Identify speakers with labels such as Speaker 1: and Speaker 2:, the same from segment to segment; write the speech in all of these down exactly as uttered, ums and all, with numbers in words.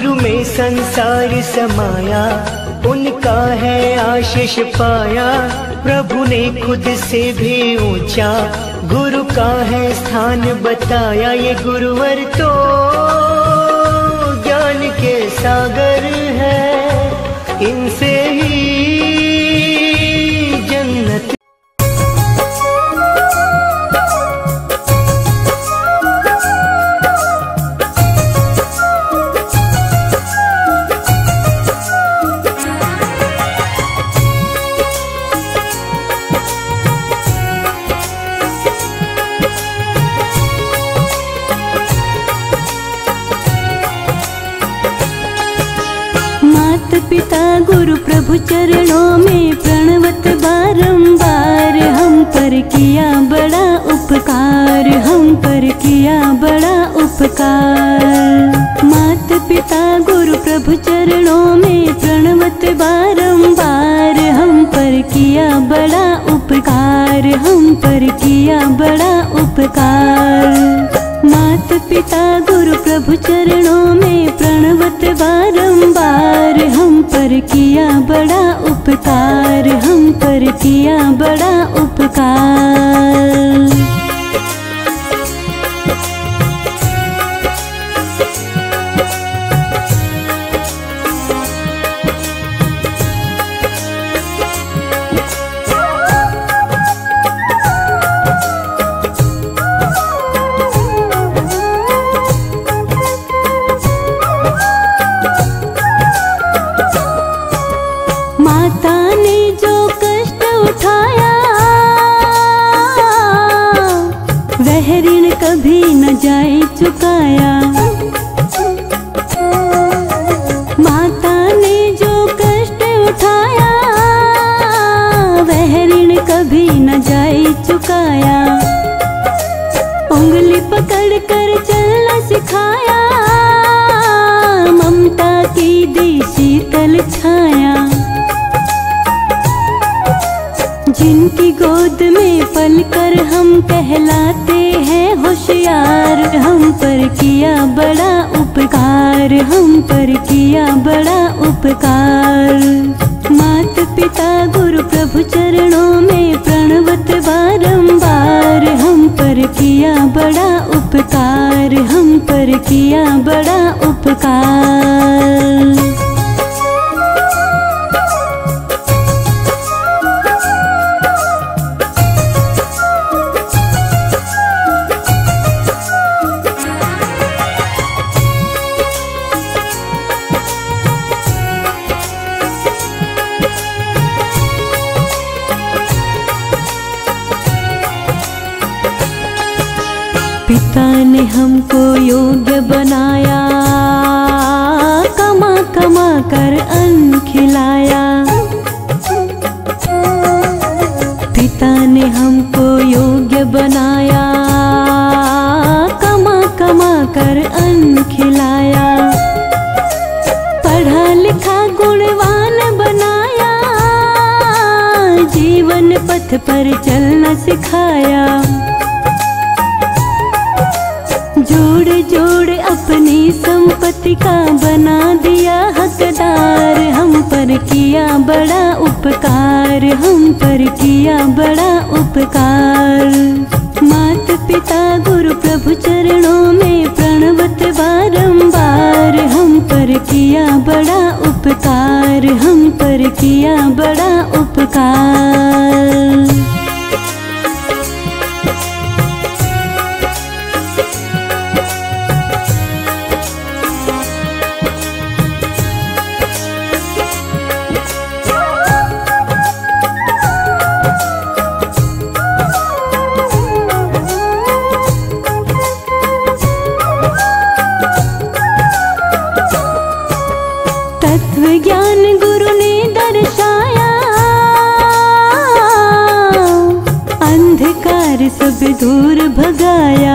Speaker 1: में संसार समाया, उनका है आशीष पाया। प्रभु ने खुद से भी ऊंचा गुरु का है स्थान बताया। ये गुरुवर तो ज्ञान के सागर है, इनसे ही जन्नत।
Speaker 2: पिता गुरु प्रभु चरणों में प्रणवत बारंबार। हम पर किया बड़ा उपकार, हम पर किया बड़ा उपकार। मात पिता गुरु प्रभु चरणों में प्रणवत बारंबार। हम पर किया बड़ा उपकार, हम पर किया बड़ा उपकार। मात पिता गुरु प्रभु चरणों में प्रणवत बारंबार। हम पर किया बड़ा उपकार, हम पर किया बड़ा उपकार। कभी न जाए चुकाया। माता ने जो कष्ट उठाया, वह ऋण कभी न जाए चुकाया। उंगली पकड़ कर चलना सिखाया, ममता की दी शीतल छाया। जिनकी गोद में पलकर हम कहलाते हैं होशियार। हम पर किया बड़ा उपकार, हम पर किया बड़ा उपकार। मात पिता गुरु प्रभु चरणों में प्रणवत बारंबार। हम पर किया बड़ा उपकार, हम पर किया बड़ा उपकार। पिता ने हमको योग्य बनाया, कमा कमा कर अन्न खिलाया। पिता ने हमको योग्य बनाया, कमा कमा कर अन्न खिलाया। पढ़ा लिखा गुणवान बनाया, जीवन पथ पर चलना सिखाया। जोड़ जोड़ अपनी संपत्ति का बना दिया हकदार। हम पर किया बड़ा उपकार, हम पर किया बड़ा उपकार। मात पिता गुरु प्रभु चरणों में प्रणवत बारंबार। हम पर किया बड़ा उपकार, हम पर किया बड़ा उपकार। ज्ञान गुरु ने दर्शाया, अंधकार सब दूर भगाया।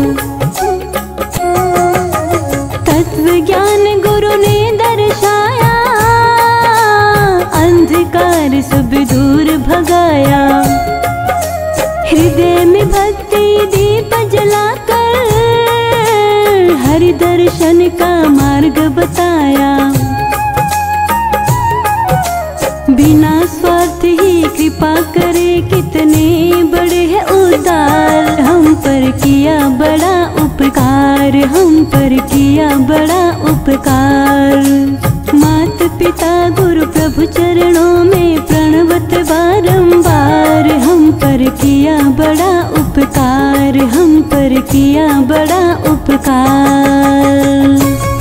Speaker 2: तत्व ज्ञान गुरु ने दर्शाया, अंधकार सब दूर भगाया। हृदय में भक्ति दीप जलाकर हरि दर्शन का मार्ग बताया। बिना स्वार्थ ही कृपा करे, कितने बड़े हैं उदार। हम पर किया बड़ा उपकार, हम पर किया बड़ा उपकार। मात पिता गुरु प्रभु चरणों में प्रणवत बारंबार। हम पर किया बड़ा उपकार, हम पर किया बड़ा उपकार।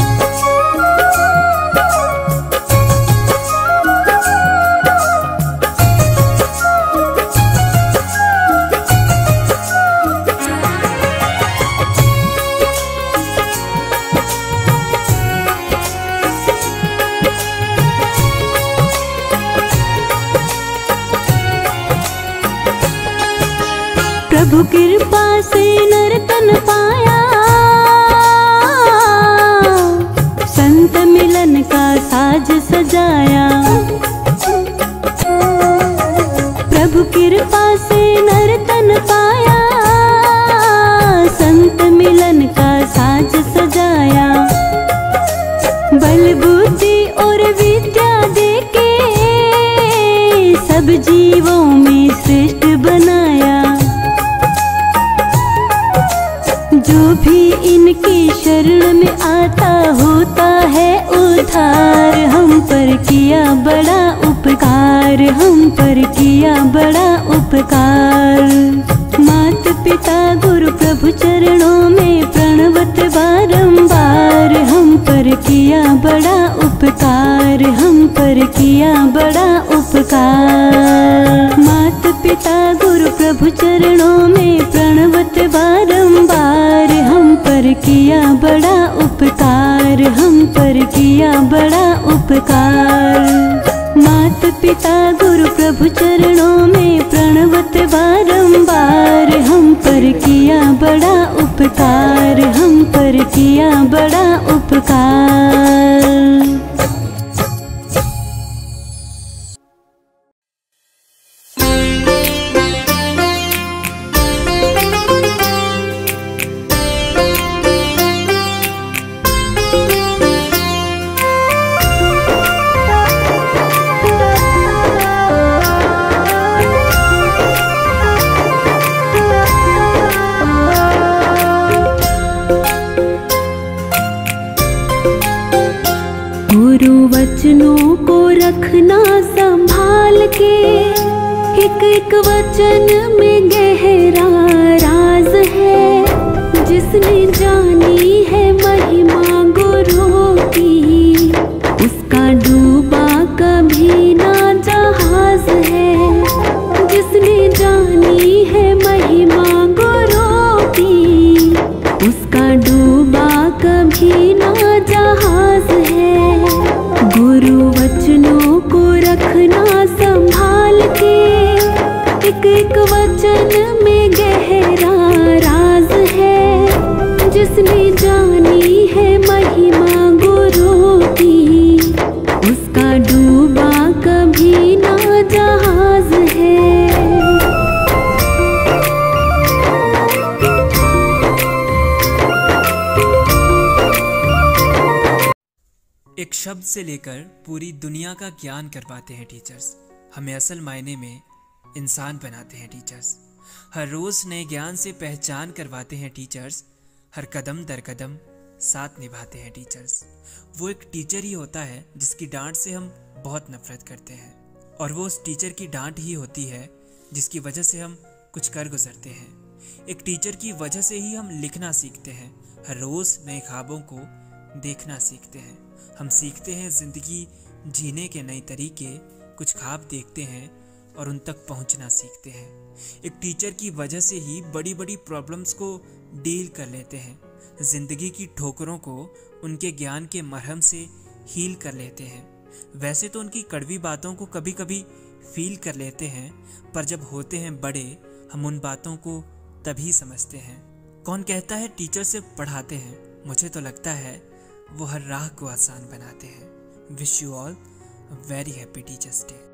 Speaker 2: प्रभु कृपा से नर्तन पाया, संत मिलन का साज सजाया। प्रभु कृपा से नर्तन पाया, संत मिलन का साज सजाया। बल बुद्धि और विद्या देके सब जीवों में श्रेष्ठ बनाया। जो भी इनकी शरण में आता होता है उद्धार। हम पर किया बड़ा उपकार, हम पर किया बड़ा उपकार। मात पिता गुरु प्रभु चरणों में प्रणवत बारंबार। हम पर किया बड़ा उपकार, हम पर किया बड़ा उपकार। मात पिता गुरु प्रभु चरणों में प्रणवत बारंबार। हम पर किया बड़ा उपकार, हम पर किया बड़ा उपकार। मात पिता गुरु प्रभु चरणों में प्रणवत बारंबार। हम पर किया बड़ा उपकार, हम पर किया बड़ा उपकार। वचनों को रखना संभाल के, एक एक वचन में गहरा राज है। जिसने जानी है महिमा गुरु की, उसका डूबा कभी ना जहाज है। जिसने जानी है महिमा गुरु की, उसका डूबा कभी ना जहाज है। गुरु वचनों को रखना संभाल के, एक एक वचन में गहरा राज है। जिसने जानी है महिमा गुरु की, उसका डूबा कभी ना जहाज है।
Speaker 3: एक शब्द से लेकर पूरी दुनिया का ज्ञान करवाते हैं टीचर्स। हमें असल मायने में इंसान बनाते हैं टीचर्स। हर रोज नए ज्ञान से पहचान करवाते हैं टीचर्स। हर कदम दर कदम साथ निभाते हैं टीचर्स। वो एक टीचर ही होता है जिसकी डांट से हम बहुत नफरत करते हैं, और वो उस टीचर की डांट ही होती है जिसकी वजह से हम कुछ कर गुजरते हैं। एक टीचर की वजह से ही हम लिखना सीखते हैं, हर रोज नए ख्वाबों को देखना सीखते हैं। हम सीखते हैं जिंदगी जीने के नए तरीके, कुछ ख्वाब देखते हैं और उन तक पहुंचना सीखते हैं। एक टीचर की वजह से ही बड़ी बड़ी प्रॉब्लम्स को डील कर लेते हैं, जिंदगी की ठोकरों को उनके ज्ञान के मरहम से हील कर लेते हैं। वैसे तो उनकी कड़वी बातों को कभी कभी फील कर लेते हैं, पर जब होते हैं बड़े हम उन बातों को तभी समझते हैं। कौन कहता है टीचर सिर्फ पढ़ाते हैं? मुझे तो लगता है वो हर राह को आसान बनाते हैं। Wish you all very happy teachers day.